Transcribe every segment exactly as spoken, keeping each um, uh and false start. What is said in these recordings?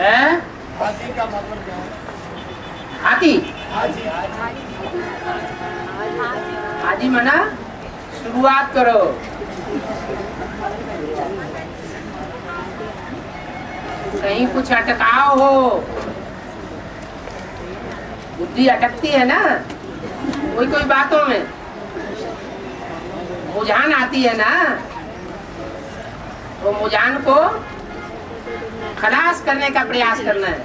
है? हाथी का मतलब क्या है? हाथी हाथी हाथी मना शुरुआत करो। कहीं कुछ अटकाव हो, बुद्धि अटकती है ना कोई कोई बातों में, मुझान आती है ना, वो मुझान को खलास करने का प्रयास करना है।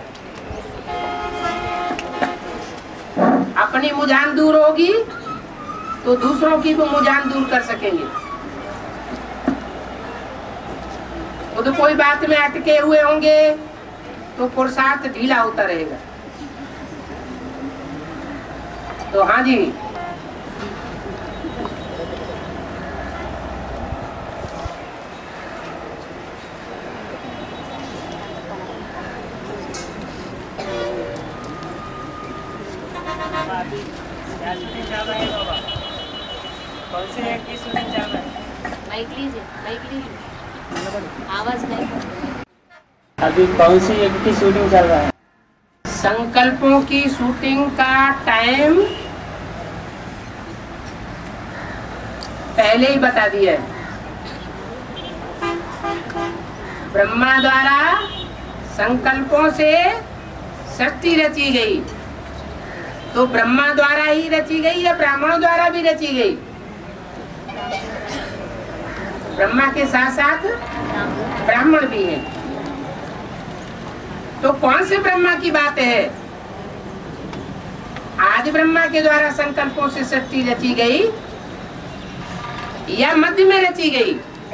अपनी मुझान दूर होगी तो दूसरों की भी मुझान दूर कर सकेंगे। खुद तो कोई बात में अटके हुए होंगे तो पुरुषार्थ ढीला होता रहेगा। तो हाँ जी, कौन से एक की शूटिंग चल रहा है? माइक लीजिए, माइक लीजिए, आवाज नहीं। अभी कौन सी एक की शूटिंग चल रहा है? संकल्पों की शूटिंग का टाइम पहले ही बता दिया है। ब्रह्मा द्वारा संकल्पों से सृष्टि रची गई, तो ब्रह्मा द्वारा ही रची गई या ब्राह्मणों द्वारा भी रची गई? ब्रह्मा के साथ साथ ब्राह्मण भी हैं। तो कौन से ब्रह्मा की बात है? आदि ब्रह्मा के द्वारा संकल्पों से सृष्टि रची गई या मध्य में रची गई?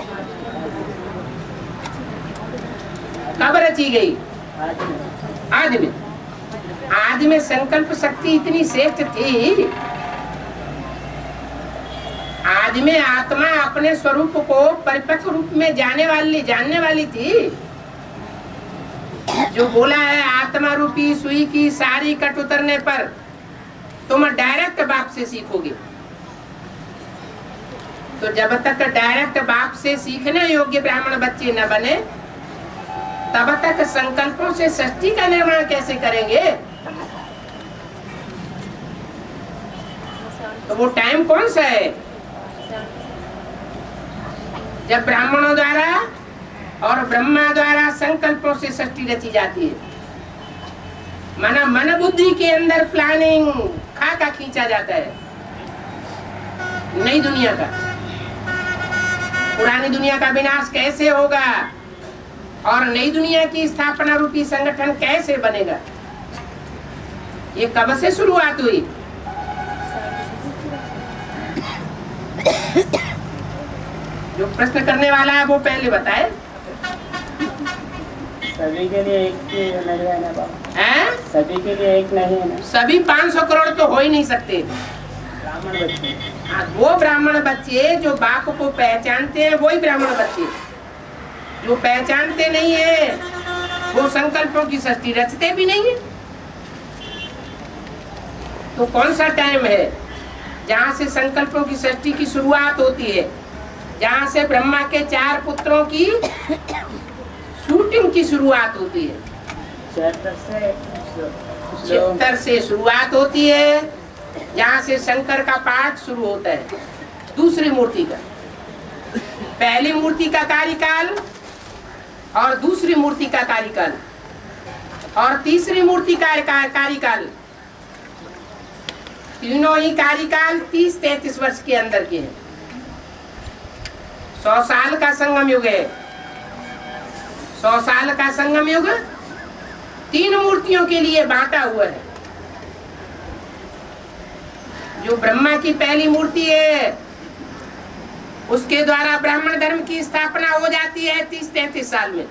कब रची गई? आदि में। आदि में संकल्प शक्ति इतनी श्रेष्ठ थी, आदि में आत्मा अपने स्वरूप को परिपक्व रूप में जाने वाली जानने वाली थी। जो बोला है आत्मा रूपी सुई की सारी कट उतरने पर तुम डायरेक्ट बाप से सीखोगे। तो जब तक डायरेक्ट बाप से सीखने योग्य ब्राह्मण बच्चे न बने तब तक संकल्पों से सृष्टि का निर्माण कैसे करेंगे? तो वो टाइम कौन सा है? जब ब्राह्मणों द्वारा और ब्रह्मा द्वारा संकल्पों से सृष्टि रची जाती है। माना मन बुद्धि के अंदर प्लानिंग खाका खींचा जाता है नई दुनिया का। पुरानी दुनिया का विनाश कैसे होगा और नई दुनिया की स्थापना रूपी संगठन कैसे बनेगा, ये कब से शुरुआत हुई? जो प्रश्न करने वाला है वो पहले बताए। सभी के लिए एक ही नहीं है ना बाबा? हैं? सभी के लिए एक नहीं है ना? सभी पाँच सौ करोड़ तो हो ही नहीं सकते। ब्राह्मण बच्चे, हाँ, वो ब्राह्मण बच्चे जो बाप को पहचानते हैं वही ब्राह्मण बच्चे। जो पहचानते नहीं है वो संकल्पों की सृष्टि रचते भी नहीं है। तो कौन सा टाइम है जहाँ से संकल्पों की सृष्टि की शुरुआत होती है? जहाँ से ब्रह्मा के चार पुत्रों की शूटिंग की शुरुआत होती है। चैतर से चित्तर से शुरुआत होती है, जहाँ से शंकर का पाठ शुरू होता है दूसरी मूर्ति का। पहली मूर्ति का कार्यकाल और दूसरी मूर्ति का कार्यकाल और तीसरी मूर्ति का कार्यकाल, तीनों ही कार्यकाल तीस तैतीस वर्ष के अंदर के हैं। सौ साल का संगम युग है। सौ साल का संगम युग तीन मूर्तियों के लिए बांटा हुआ है। जो ब्रह्मा की पहली मूर्ति है उसके द्वारा ब्राह्मण धर्म की स्थापना हो जाती है तीस तैतीस साल में।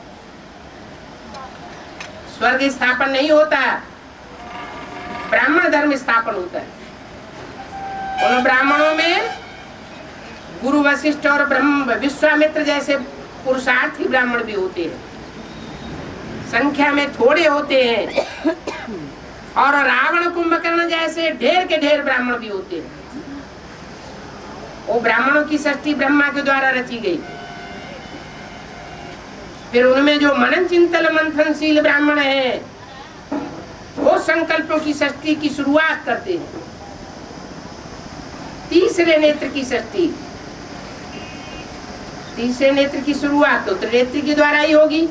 स्वर्ग स्थापन नहीं होता, ब्राह्मण धर्म स्थापन होता है। उन ब्राह्मणों में गुरु वशिष्ठ और ब्रह्म विश्वामित्र जैसे पुरुषार्थी ब्राह्मण भी होते हैं, संख्या में थोड़े होते हैं। और रावण कुंभकर्ण जैसे ढेर के ढेर ब्राह्मण भी होते हैं। वो ब्राह्मणों की सृष्टि ब्रह्मा के द्वारा रची गई। फिर उनमें जो मनन चिंतन मंथनशील ब्राह्मण है वो संकल्पों की षष्ठी की शुरुआत करते हैं। तीसरे नेत्र की षष्ठी, तीसरे नेत्र की शुरुआत तो त्रिनेत्र के द्वारा ही होगी।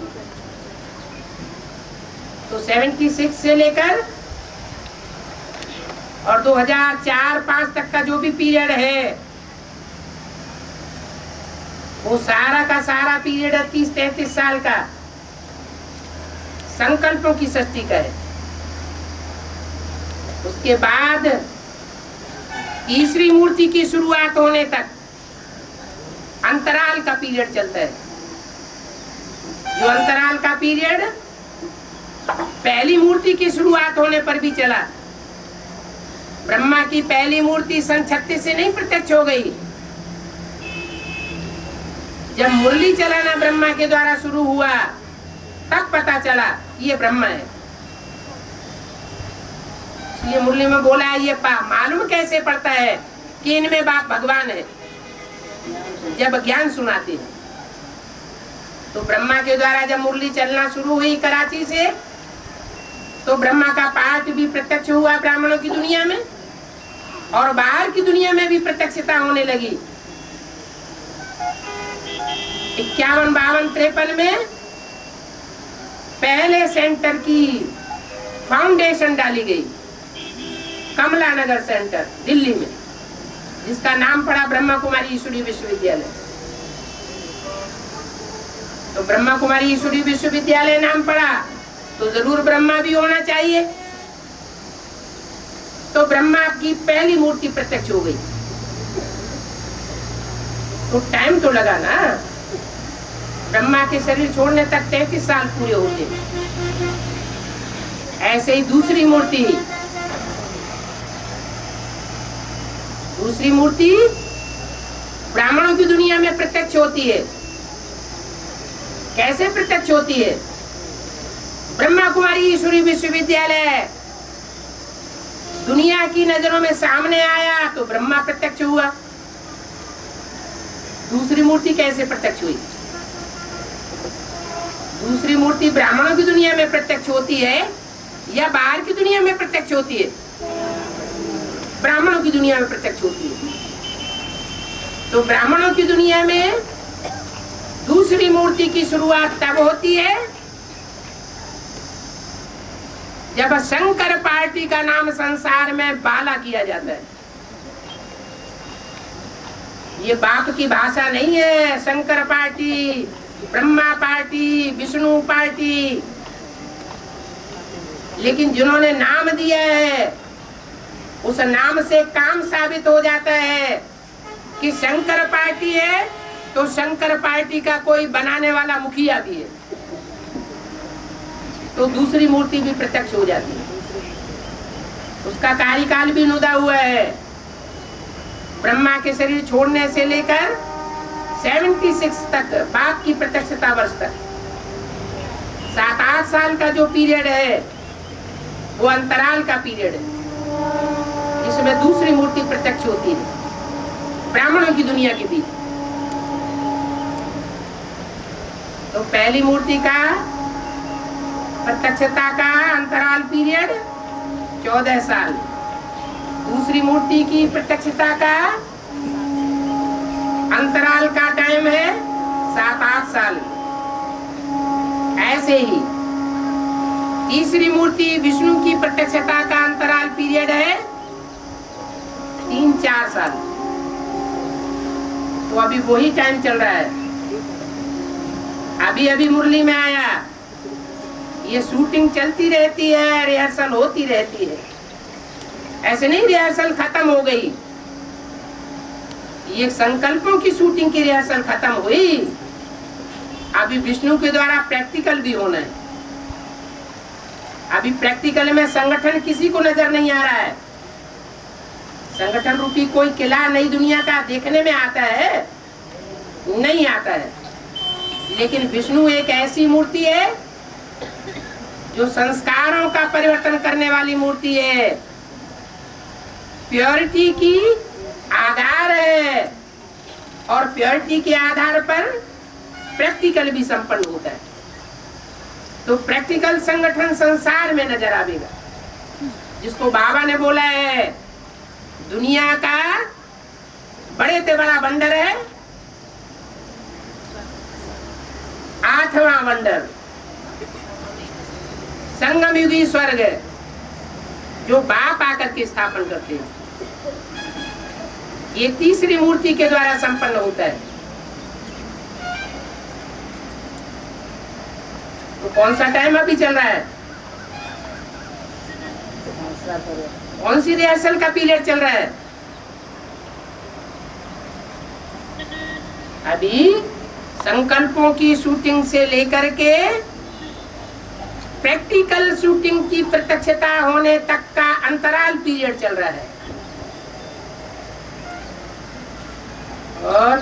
तो छिहत्तर से लेकर और दो हज़ार चार पाँच तक का जो भी पीरियड है वो सारा का सारा पीरियड है तीस तैतीस साल का संकल्पों की षष्ठी का है। उसके बाद तीसरी मूर्ति की शुरुआत होने तक अंतराल का पीरियड चलता है। जो अंतराल का पीरियड पहली मूर्ति की शुरुआत होने पर भी चला। ब्रह्मा की पहली मूर्ति सन छत्तीस से नहीं प्रत्यक्ष हो गई। जब मुरली चलाना ब्रह्मा के द्वारा शुरू हुआ तब पता चला ये ब्रह्मा है। ये मुरली में बोला है, ये मालूम कैसे पड़ता है कि इनमें बाप भगवान है? जब ज्ञान सुनाते हैं तो ब्रह्मा के द्वारा जब मुरली चलना शुरू हुई कराची से तो ब्रह्मा का पाठ भी प्रत्यक्ष हुआ ब्राह्मणों की दुनिया में और बाहर की दुनिया में भी प्रत्यक्षता होने लगी। इक्यावन बावन तिरपन में पहले सेंटर की फाउंडेशन डाली गई कमला नगर सेंटर दिल्ली में, जिसका नाम पड़ा ब्रह्मा कुमारी ईश्वरी विश्वविद्यालय। तो ब्रह्मा कुमारी ईश्वरी विश्वविद्यालय नाम पड़ा तो जरूर ब्रह्मा भी होना चाहिए। तो ब्रह्मा की पहली मूर्ति प्रत्यक्ष हो गई। तो टाइम तो लगा ना, ब्रह्मा के शरीर छोड़ने तक तैतीस साल पूरे होते। ऐसे ही दूसरी मूर्ति दूसरी मूर्ति ब्राह्मणों की दुनिया में प्रत्यक्ष होती है। कैसे प्रत्यक्ष होती है? ब्रह्मा कुमारी ईश्वरी विश्वविद्यालय दुनिया की नजरों में सामने आया तो ब्रह्मा प्रत्यक्ष हुआ। दूसरी मूर्ति कैसे प्रत्यक्ष हुई? दूसरी मूर्ति ब्राह्मणों की दुनिया में प्रत्यक्ष होती है या बाहर की दुनिया में प्रत्यक्ष होती है? ब्राह्मणों की दुनिया में प्रत्यक्ष होती है। तो ब्राह्मणों की दुनिया में दूसरी मूर्ति की शुरुआत तब होती है जब शंकर पार्टी का नाम संसार में बाला किया जाता है। ये बाप की भाषा नहीं है। Shankar party, Brahma party, Vishnu party, लेकिन जिन्होंने नाम दिया है उस नाम से काम साबित हो जाता है कि शंकर पार्टी है तो शंकर पार्टी का कोई बनाने वाला मुखिया भी है, तो दूसरी मूर्ति भी प्रत्यक्ष हो जाती है। उसका कार्यकाल भी नुदा हुआ है। ब्रह्मा के शरीर छोड़ने से लेकर छिहत्तर तक बाप की प्रत्यक्षता वर्ष तक सात आठ साल का जो पीरियड है वो अंतराल का पीरियड है, जिसमें दूसरी मूर्ति प्रत्यक्ष होती है ब्राह्मणों की दुनिया के बीच। तो पहली मूर्ति का प्रत्यक्षता का अंतराल पीरियड चौदह साल, दूसरी मूर्ति की प्रत्यक्षता का अंतराल का टाइम है सात आठ साल। ऐसे ही तीसरी मूर्ति विष्णु की प्रत्यक्षता का अंतराल पीरियड है तीन चार साल। तो अभी वही टाइम चल रहा है। अभी अभी मुरली में आया, ये शूटिंग चलती रहती है, रिहर्सल होती रहती है। ऐसे नहीं रिहर्सल खत्म हो गई, ये संकल्पों की शूटिंग की रिहर्सल खत्म हुई। अभी विष्णु के द्वारा प्रैक्टिकल भी होना है। अभी प्रैक्टिकल में संगठन किसी को नजर नहीं आ रहा है। संगठन रूपी कोई किला नई दुनिया का देखने में आता है? नहीं आता है। लेकिन विष्णु एक ऐसी मूर्ति है जो संस्कारों का परिवर्तन करने वाली मूर्ति है, प्योरिटी की आधार है, और प्योरिटी के आधार पर प्रैक्टिकल भी संपन्न होता है। तो प्रैक्टिकल संगठन संसार में नजर आवेगा, जिसको बाबा ने बोला है दुनिया का बड़े से बड़ा वंडर है आठवां वंडर संगम युगी स्वर्ग, जो बाप आकर के स्थापन करते हैं। ये तीसरी मूर्ति के द्वारा संपन्न होता है। तो कौन सा टाइम अभी चल रहा है? कौन सी रिहर्सल का पीरियड चल रहा है? अभी संकल्पों की शूटिंग से लेकर के प्रैक्टिकल शूटिंग की प्रत्यक्षता होने तक का अंतराल पीरियड चल रहा है। और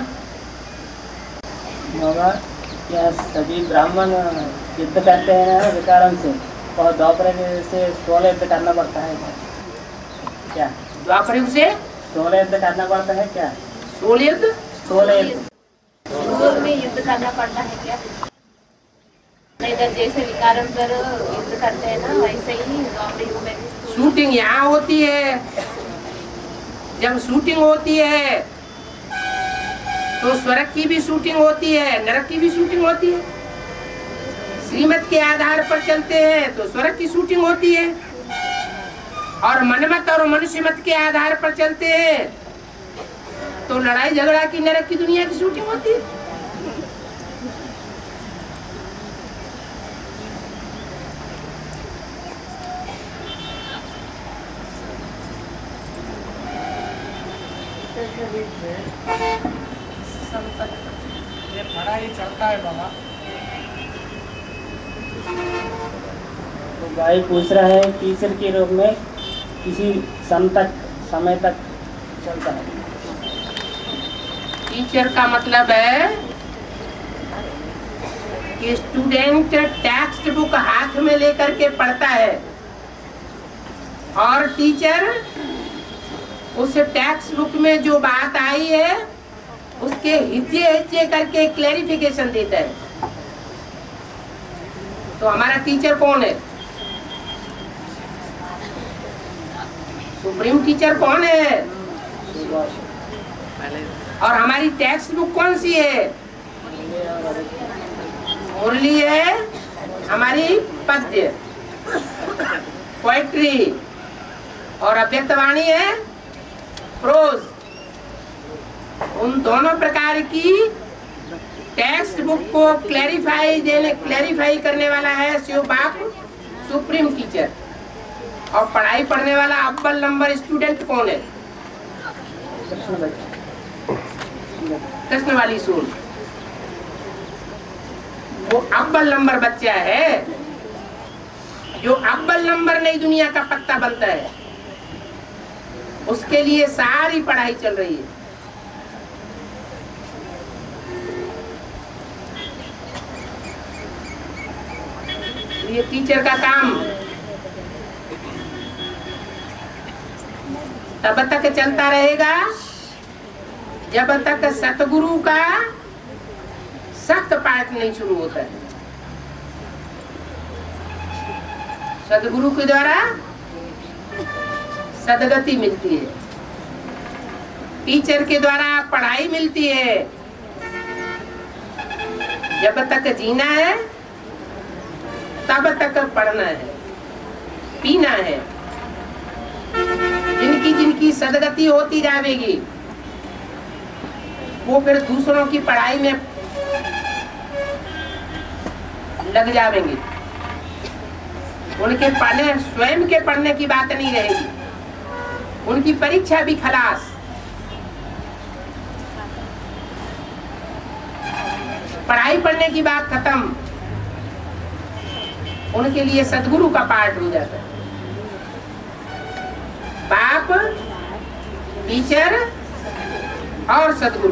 बाबा, क्या सभी ब्राह्मण युद्ध करते हैं विकारम से, और द्वापर से सोलह युद्ध करना पड़ता है क्या? द्वापर युग से सोलह युद्ध करना पड़ता है क्या? सोलह युद्ध सोलह युद्ध युग में युद्ध करना पड़ता है क्या? इधर जैसे विकारम पर युद्ध करते हैं ना, वैसे ही द्वापर युग में भी शूटिंग यहाँ होती है। जब शूटिंग होती है तो स्वर्ग की भी शूटिंग होती है, नरक की भी शूटिंग होती है। श्रीमत के आधार पर चलते हैं तो स्वर्ग की शूटिंग होती है, और मनमत और मनुष्यमत के आधार पर चलते हैं तो लड़ाई झगड़ा की नरक की दुनिया की शूटिंग होती है। ये बड़ा ही चलता है बाबा। तो भाई पूछ रहा है टीचर के रूप में किसी सम तक समय तक चलता है। टीचर का मतलब है कि स्टूडेंट टेक्स्ट बुक हाथ में लेकर के पढ़ता है, और टीचर उस टेक्स्ट बुक में जो बात आई है उसके हिज्जे हिज्जे करके क्लैरिफिकेशन देता है। तो हमारा टीचर कौन है? सुप्रीम टीचर कौन है? और हमारी टेक्स्ट बुक कौन सी है? मुरली है, हमारी पद्य पोएट्री, और अव्यक्तवाणी है प्रोज। उन दोनों प्रकार की टेक्स्ट बुक को क्लैरिफाई देने क्लैरिफाई करने वाला है शिव बाप सुप्रीम टीचर। और पढ़ाई पढ़ने वाला अव्वल नंबर स्टूडेंट कौन है? कृष्ण वाली सुन, वो अव्वल नंबर बच्चा है, जो अव्वल नंबर नई दुनिया का पत्ता बनता है। उसके लिए सारी पढ़ाई चल रही है। ये टीचर का काम तब तक चलता रहेगा जब तक सतगुरु का सख्त पाठ नहीं शुरू होता है। सतगुरु के द्वारा सदगति मिलती है, टीचर के द्वारा पढ़ाई मिलती है। जब तक जीना है तब तक पढ़ना है, पीना है। जिनकी जिनकी सदगति होती जाएगी वो फिर दूसरों की पढ़ाई में लग जाएंगे। उनके पढ़ने स्वयं के पढ़ने की बात नहीं रहेगी, उनकी परीक्षा भी खलास। पढ़ाई पढ़ने की बात खत्म, उनके लिए सदगुरु का पाठ हो जाता है। बाप, टीचर और सदगुरु।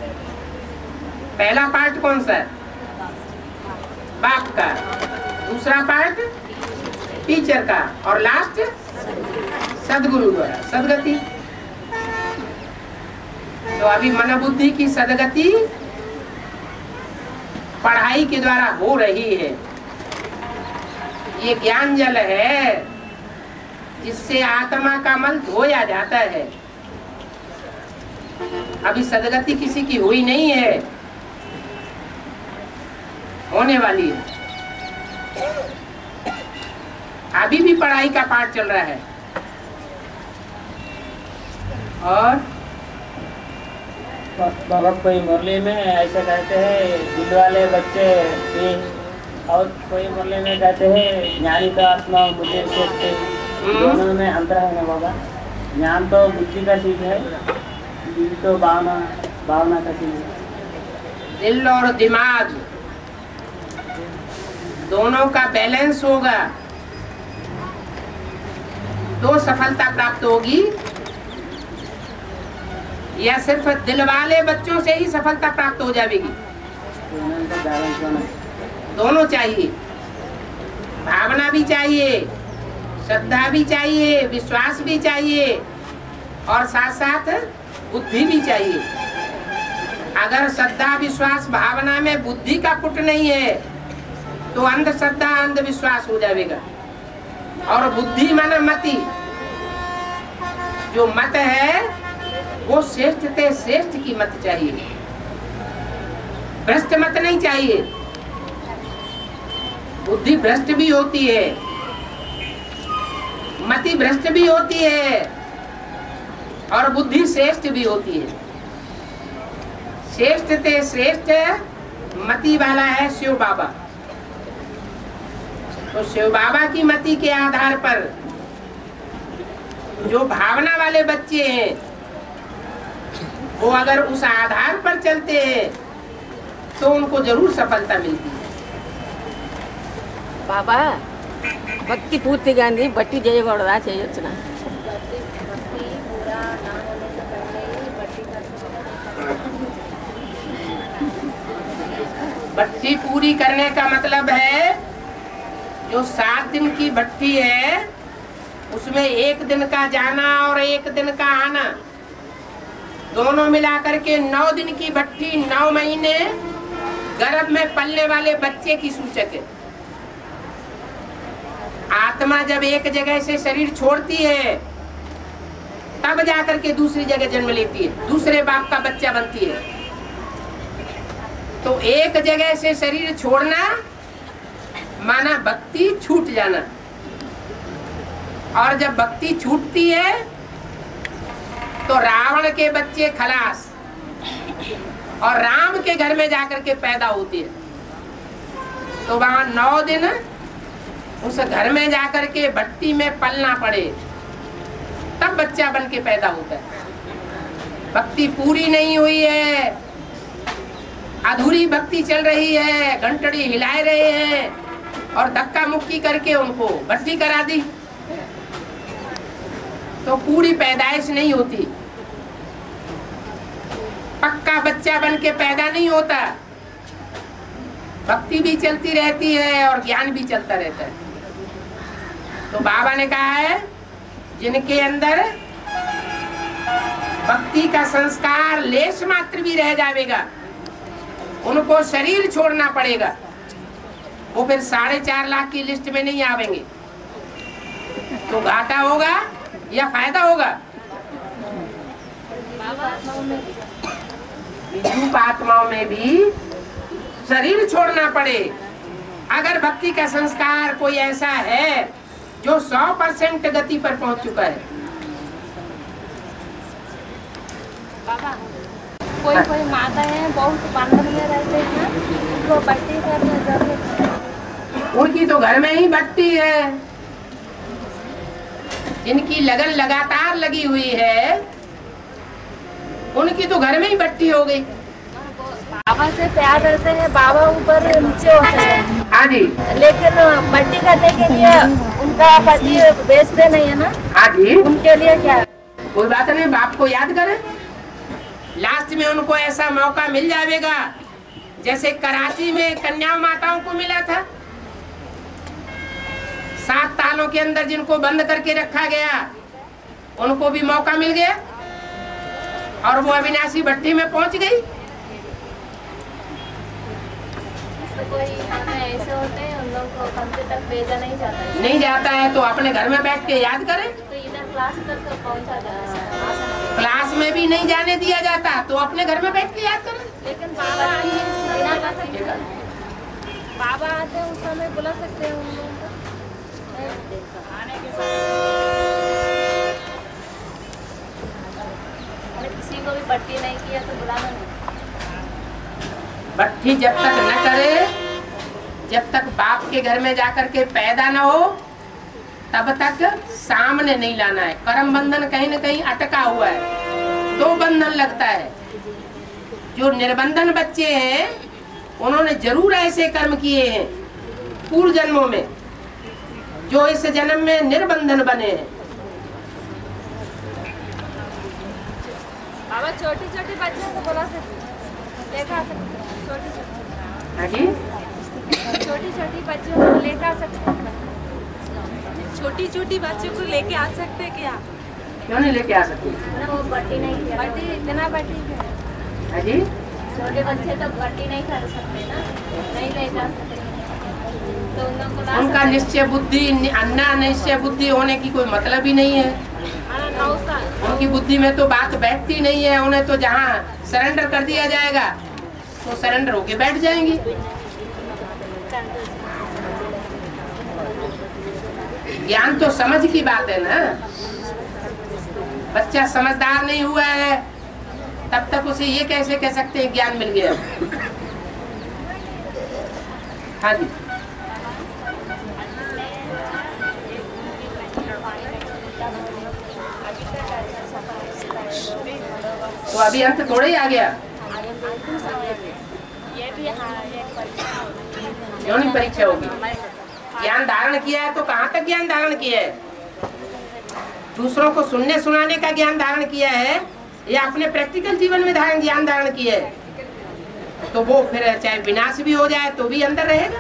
पहला पार्ट कौन सा है? बाप का, दूसरा पार्ट टीचर का, और लास्ट सदगुरु द्वारा सदगति। तो अभी मन बुद्धि की सदगति पढ़ाई के द्वारा हो रही है। ये ज्ञान जल है जिससे आत्मा का मल धोया जाता है। अभी सदगति किसी की हुई नहीं है, होने वाली है। अभी भी पढ़ाई का पाठ चल रहा है। और बाबा कोई मुरली में ऐसे कहते हैं दिल वाले बच्चे भी, और कोई मुरली में कहते हैं ज्ञानी का आत्मा मुझे सोचते। दोनों में अंतर है ना बाबा? ज्ञान तो बुद्धि का चीज है, दिल तो भावना भावना का चीज है। दिल और दिमाग दोनों का बैलेंस होगा तो सफलता प्राप्त होगी, या सिर्फ दिल वाले बच्चों से ही सफलता प्राप्त हो जाएगी? दोनों चाहिए, भावना भी चाहिए, श्रद्धा भी चाहिए, विश्वास भी चाहिए, और साथ साथ बुद्धि भी चाहिए। अगर श्रद्धा विश्वास भावना में बुद्धि का पुट नहीं है तो अंधश्रद्धा अंधविश्वास हो जाएगा। और बुद्धि माने मति, जो मत है वो श्रेष्ठ से श्रेष्ठ की मत चाहिए, भ्रष्ट मत नहीं चाहिए। बुद्धि भ्रष्ट भी होती है, मति भ्रष्ट भी होती है, और बुद्धि श्रेष्ठ भी होती है। श्रेष्ठ से श्रेष्ठ मति वाला है शिव बाबा। तो शिव बाबा की मति के आधार पर जो भावना वाले बच्चे हैं वो अगर उस आधार पर चलते हैं तो उनको जरूर सफलता मिलती है। बाबा భక్తి పూర్తిగా అండి బట్టి చేయకూడదా? చేయొచ్చునా? भट्टी पूरी करने का मतलब है जो सात दिन की भट्टी है उसमें एक दिन का जाना और एक दिन का आना, दोनों मिलाकर के नौ दिन की भट्टी, नौ महीने गर्भ में पलने वाले बच्चे की सूचक है। आत्मा जब एक जगह से शरीर छोड़ती है तब जाकर के दूसरी जगह जन्म लेती है, दूसरे बाप का बच्चा बनती है। तो एक जगह से शरीर छोड़ना माना भक्ति छूट जाना, और जब भक्ति छूटती है तो रावण के बच्चे खलास और राम के घर में जाकर के पैदा होती है। तो वहां नौ दिन उस घर में जाकर के भट्टी में पलना पड़े तब बच्चा बन के पैदा होता है। भक्ति पूरी नहीं हुई है, अधूरी भक्ति चल रही है, घंटड़ी हिलाए रहे हैं और धक्का मुक्की करके उनको भट्टी करा दी तो पूरी पैदाइश नहीं होती, पक्का बच्चा बन के पैदा नहीं होता। भक्ति भी चलती रहती है और ज्ञान भी चलता रहता है। तो बाबा ने कहा है जिनके अंदर भक्ति का संस्कार लेश मात्र भी रह जाएगा उनको शरीर छोड़ना पड़ेगा, वो फिर साढ़े चार लाख की लिस्ट में नहीं आवेंगे। तो घाटा होगा या फायदा होगा? विद्युत आत्माओं में भी शरीर छोड़ना पड़े। अगर भक्ति का संस्कार कोई ऐसा है जो सौ परसेंट गति पर पहुंच चुका है। बाबा कोई कोई माता है बहुत बंधन में रहते हैं, उनको भट्टी करने जरूरत है। उनकी तो घर में ही भट्टी है, जिनकी लगन लगातार लगी हुई है उनकी तो घर में ही भट्टी हो गई। बाबा से प्यार रहते हैं, बाबा ऊपर नीचे होते हैं। हाँ जी। लेकिन भट्टी करने के लिए उनका पति बेचते नहीं है ना? हाँ जी। उनके लिए क्या? कोई बात नहीं, बाप को याद करें, लास्ट में उनको ऐसा मौका मिल जाएगा जैसे कराची में कन्या माताओं को मिला था। सात तालों के अंदर जिनको बंद करके रखा गया उनको भी मौका मिल गया और वो अविनाशी भट्टी में पहुंच गई। कोई यहाँ पे ऐसे होते हैं उन लोग को कंप्यूटर तक भेजा नहीं जाता है। नहीं जाता है तो अपने घर में बैठ के याद करें। तो इधर क्लास तक पहुँचा जाता है। क्लास में भी नहीं जाने दिया जाता तो अपने घर में बैठ के याद करें। लेकिन बाबा बिना बाबा आते हैं उस समय बुला सकते हैं उन लोगों को आने के किसी को भी पट्टी नहीं किया तो बुलाना नहीं। भट्टी जब तक न करे, जब तक बाप के घर में जाकर के पैदा न हो तब तक सामने नहीं लाना है। कर्म बंधन कहीं न कहीं अटका हुआ है, दो बंधन लगता है। जो निर्बंधन बच्चे हैं उन्होंने जरूर ऐसे कर्म किए हैं पूर्व जन्मों में जो इस जन्म में निर्बंधन बने हैं। बाबा छोटी छोटी बच्चियों को बुला सकते लेकर छोटी छोटी हाँ जी, छोटी छोटी बच्चियों को लेकर आ सकते छोटी छोटी बच्चों को लेके आ सकते क्या? क्यों नहीं लेके आ सकते? वो बट्टी नहीं बट्टी इतना बट्टी हाँ जी, छोटे बच्चे तो बट्टी नहीं कर सकते ना, नहीं ले जा सकते तो उन लोगों को ला उनका निश्चय बुद्धि अन्ना निश्चय बुद्धि होने की कोई मतलब ही नहीं है। नौ साल उनकी बुद्धि में तो बात बैठती नहीं है। उन्हें तो जहाँ सरेंडर कर दिया जाएगा तो सरेंडर होके बैठ जाएंगी। ज्ञान तो समझ की बात है ना। बच्चा समझदार नहीं हुआ है तब तक उसे ये कैसे कह सकते हैं ज्ञान मिल गया। हाँ जी, तो अभी अंत थोड़ा ही आ गया। ये भी क्यों नहीं परीक्षा होगी? ज्ञान धारण किया है तो कहाँ तक ज्ञान धारण किया है? दूसरों को सुनने सुनाने का ज्ञान धारण किया है या अपने प्रैक्टिकल जीवन में धारण ज्ञान धारण किया है? तो वो फिर चाहे विनाश भी हो जाए तो भी अंदर रहेगा।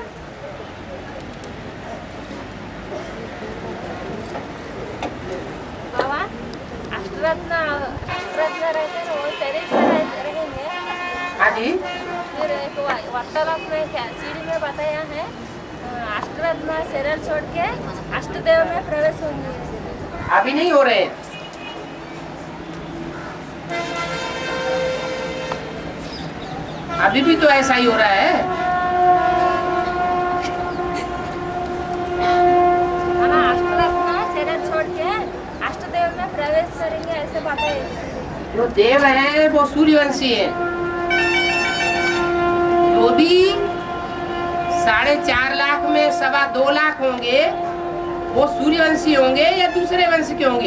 बाबा अष्टरत्न अष्टरत्न रहते हैं वो शरीर से रह- रहेंगे। हाँ जी, फिर एक वा- वार्तालाप में क्या सीढ़ी में बताया है अष्टरत्न शरीर छोड़ के अष्टदेव में प्रवेश होंगे। अभी नहीं हो रहे हैं। अभी भी तो ऐसा ही हो रहा है। हाँ अष्टरत्न शरीर छोड़ के अष्टदेव में प्रवेश करेंगे ऐसे बताया। जो देव है वो सूर्यवंशी है। जो भी साढ़े चार लाख में सवा दो लाख होंगे वो सूर्यवंशी होंगे या दूसरे वंश के होंगे?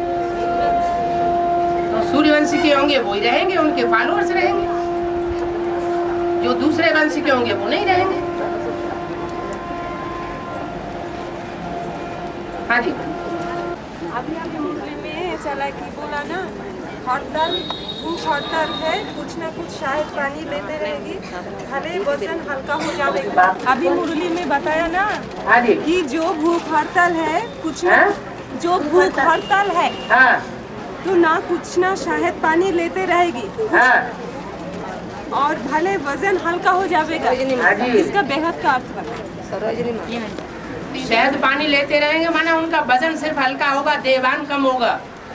तो सूर्यवंशी के होंगे वो ही रहेंगे, उनके फॉलोअर्स रहेंगे। जो दूसरे वंश के होंगे वो नहीं रहेंगे। हाँ जी, अभी अभी मुरली में चला कि बोला ना हड़ताल भूख हड़ताल है, कुछ ना कुछ शायद पानी लेते रहेगी, भले वजन हल्का हो जाएगा। अभी मुरली में बताया ना हाँ जी, कि जो भूख हड़ताल है कुछ ना हाँ? जो भूख हड़ताल है हाँ तो ना कुछ ना शायद पानी लेते रहेगी हाँ और भले वजन हल्का हो जाएगा। हाँ जी। इसका बेहद का अर्थ बताया। शहद पानी लेते रहेंगे माना उनका वजन सिर्फ हल्का होगा, देवान कम होगा।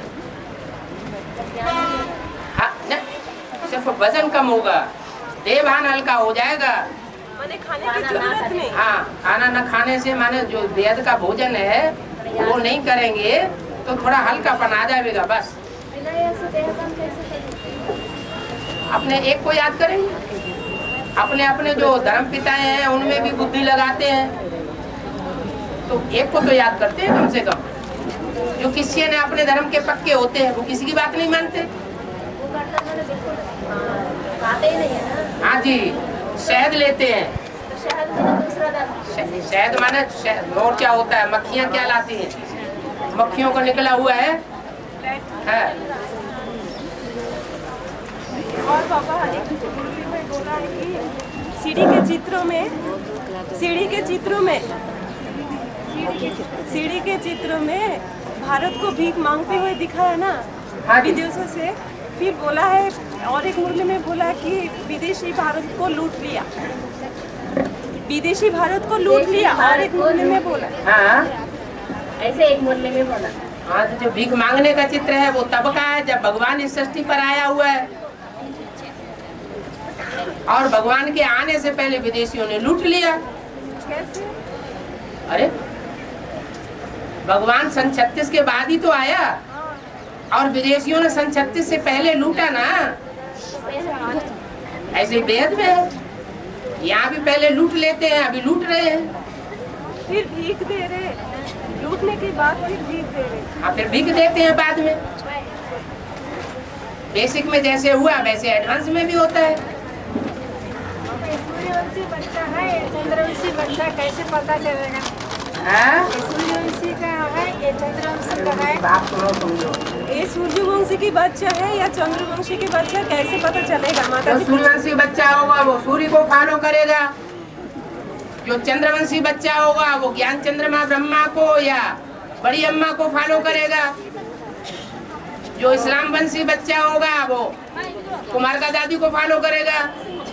हाँ, न, सिर्फ वजन कम होगा, देवान हल्का हो जाएगा। माने खाने की जरूरत नहीं। हाँ, खाना न खाने से माने जो वेद का भोजन है वो नहीं करेंगे तो थोड़ा हल्कापन आ जाएगा बस। बिना ऐसे देहबंद कैसे करेंगे? अपने एक को याद करेंगे, अपने अपने जो धर्म पिताएं हैं उनमें भी बुद्धि लगाते हैं तो एक को तो याद करते हैं कम से कम। जो किसी ने अपने धर्म के पक्के होते हैं वो किसी की बात नहीं मानते। वो करता मैंने बिल्कुल खाते ही नहीं है ना। हाँ जी, शहद लेते हैं। तो शहद में तो दूसरा दर्द शह- शहद माने शह- मोर्चा होता है, मक्खियाँ क्या लाती हैं? मक्खियों का निकला हुआ है, है। और बाबा एक मुरली में बोला है कि सीढ़ी के चित्रों में सीढ़ी के चित्रों में सीढ़ी के चित्रों में भारत को भीख मांगते हुए दिखाया ना हाँ जी। विदेशों से। फिर बोला है और एक मुरली में बोला कि विदेशी भारत को लूट लिया। विदेशी भारत को लूट लिया और एक मोहल्ले में बोला। हाँ ऐसे एक मोहल्ले में बोला। हाँ, तो जो भीख मांगने का चित्र है वो तब का है जब भगवान इस सृष्टि पर आया हुआ है, और भगवान के आने से पहले विदेशियों ने लूट लिया। कैसे? अरे भगवान सन छत्तीस के बाद ही तो आया, और विदेशियों ने सन छत्तीस से पहले लूटा ना। ऐसे वेद में है, यहाँ भी पहले लूट लेते हैं, अभी लूट रहे हैं, फिर भीख दे रहे, लूटने के बाद फिर भीख दे रहे। हाँ फिर भीख देते हैं बाद में। बेसिक में जैसे हुआ वैसे एडवांस में भी होता है। सूर्यवंशी बच्चा है, चंद्रवंशी बच्चा कैसे पता चलेगा? हाँ? सूर्यवंशी का है, ये चंद्रवंशी का है। बात सुनो समझो। ये सूर्यवंशी की बच्चा है या चंद्रवंशी की बच्चा, कैसे पता चलेगा माता जो जी? सूर्यवंशी बच्चा होगा वो सूर्य को फॉलो करेगा, जो चंद्रवंशी बच्चा होगा वो ज्ञान चंद्रमा ब्रह्मा को या बड़ी अम्मा को फॉलो करेगा, जो इस्लाम वंशी बच्चा होगा वो कुमार का दादी को फॉलो करेगा।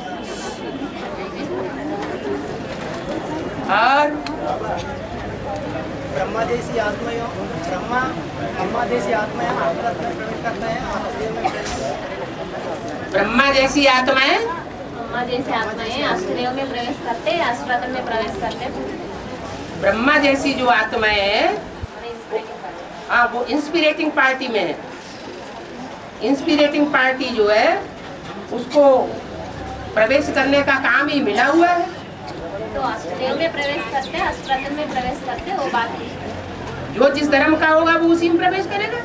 और ब्रह्मा जैसी आत्माएं ब्रह्मा ब्रह्मा जैसी आत्माएं आखिरत में प्रवेश करता है, आखिरत में प्रवेश। ब्रह्मा जैसी आत्माएं ब्रह्मा जैसे आत्माएं आश्रयों में प्रवेश करते हैं, आश्रम में प्रवेश करते हैं। ब्रह्मा जैसी जो आत्माएं हैं, हाँ वो इंस्पिरेटिंग पार्टी में है। इंस्पिरेटिंग पार्टी जो है उसको प्रवेश करने का काम ही मिला हुआ है। तो आश्रयों में प्रवेश करते हैं, आश्रम में प्रवेश करते हैं, वो बात है। जो जिस धर्म का होगा वो उसी में प्रवेश करेगा।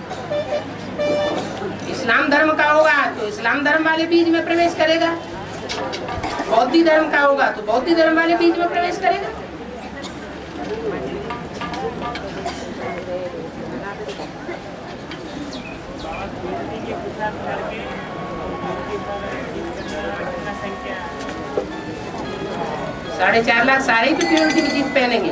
इस्लाम धर्म का होगा तो इस्लाम धर्म वाले बीज में प्रवेश करेगा, बौद्ध धर्म का होगा तो बौद्ध धर्म वाले बीज में प्रवेश करेगा। साढ़े चार लाख सारे ही तो प्योरिटी की चीज पहनेंगे।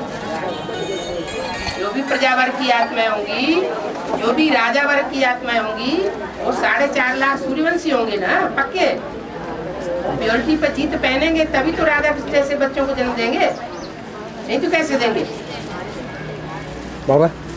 जो भी प्रजा वर्ग की आत्माएं होंगी, जो भी राजा वर्ग की आत्माएं होंगी, वो साढ़े चार लाख सूर्यवंशी होंगे ना, पक्के। प्योरिटी पर जीत पहनेंगे तभी तो राजा जैसे बच्चों को जन्म देंगे, नहीं तो कैसे देंगे। बाबा